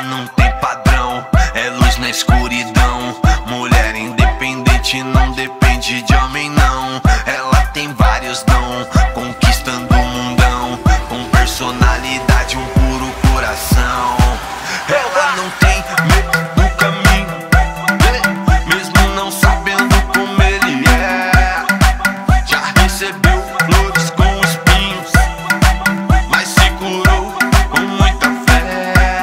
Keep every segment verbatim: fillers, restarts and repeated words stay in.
não tem padrão, é luz na escuridão. Mulher independente não depende de homem não. Ela tem vários dom, conquistando o mundão, com personalidade, um puro coração. Ela não tem medo do caminho, mesmo não sabendo como ele é. Já recebeu flores com espinhos, mas se curou com muita fé.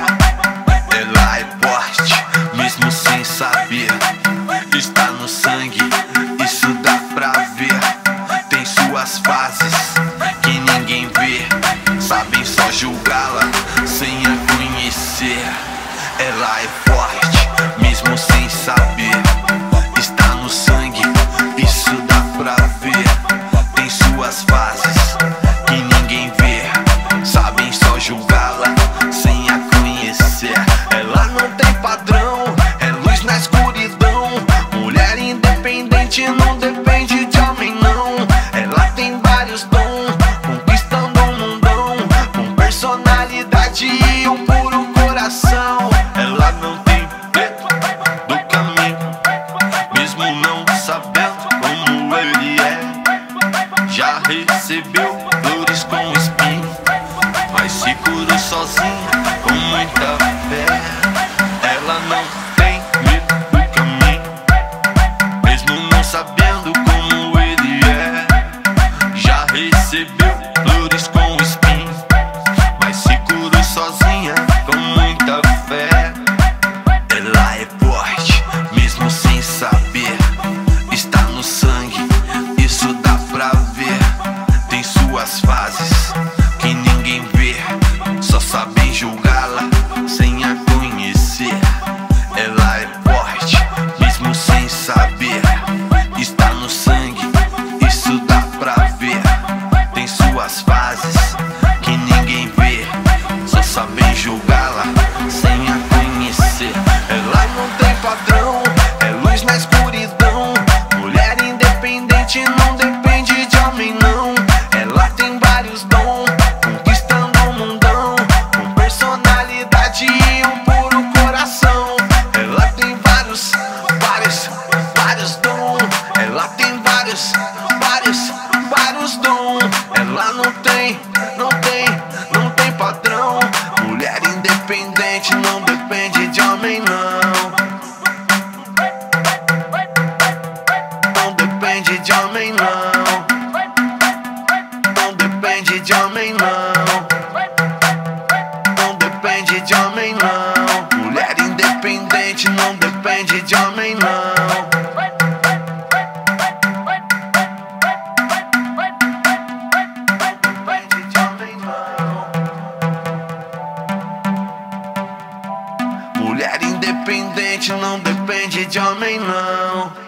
Ela é forte, mesmo sem saber, está no sangue, isso dá pra ver. Tem suas fases que ninguém vê, sabem só julgá-la sem a conhecer. Ela é forte, mesmo sem saber, está no sangue, isso dá pra ver. Tem suas fases que ninguém vê, sabem só julgá-la sem a conhecer. Ela não tem padrão, é luz na escuridão. Mulher independente não depende de homem não. Ela tem vários dons, conquistando o mundão, com personalidade e um puro coração. Ela não tem medo do caminho, mesmo não sabendo como ele é. Já recebeu flores com espinho, mas se curou sozinha com muita fé. Ela não tem medo do caminho, mesmo não sabendo como ele é. Já recebeu flores com espinho, mas se curou sozinha com muita fé. Ela é forte, mesmo sem saber, está no sangue, isso dá pra ver. Tem suas fases que ninguém vê, só sabem julgá-la sem a conhecer. Ela é forte, mesmo sem saber, está no sangue, isso dá pra ver. Tem suas fases que ninguém vê, só sabem julgá-la sem a conhecer. Ela não tem padrão, é luz na escuridão. Mulher independente não depende de homem não. Ela tem vários dons, conquistando o mundão, com personalidade e um puro coração. Ela tem vários, vários, vários dons. Ela tem vários, vários, vários dons. Ela não tem, não tem, não tem padrão. Mulher independente não depende de homem não. Não depende de homem não. Não depende de homem não. Não depende de homem não. Mulher independente não depende de homem não. Depende de homem não. Mulher independente não depende de homem não.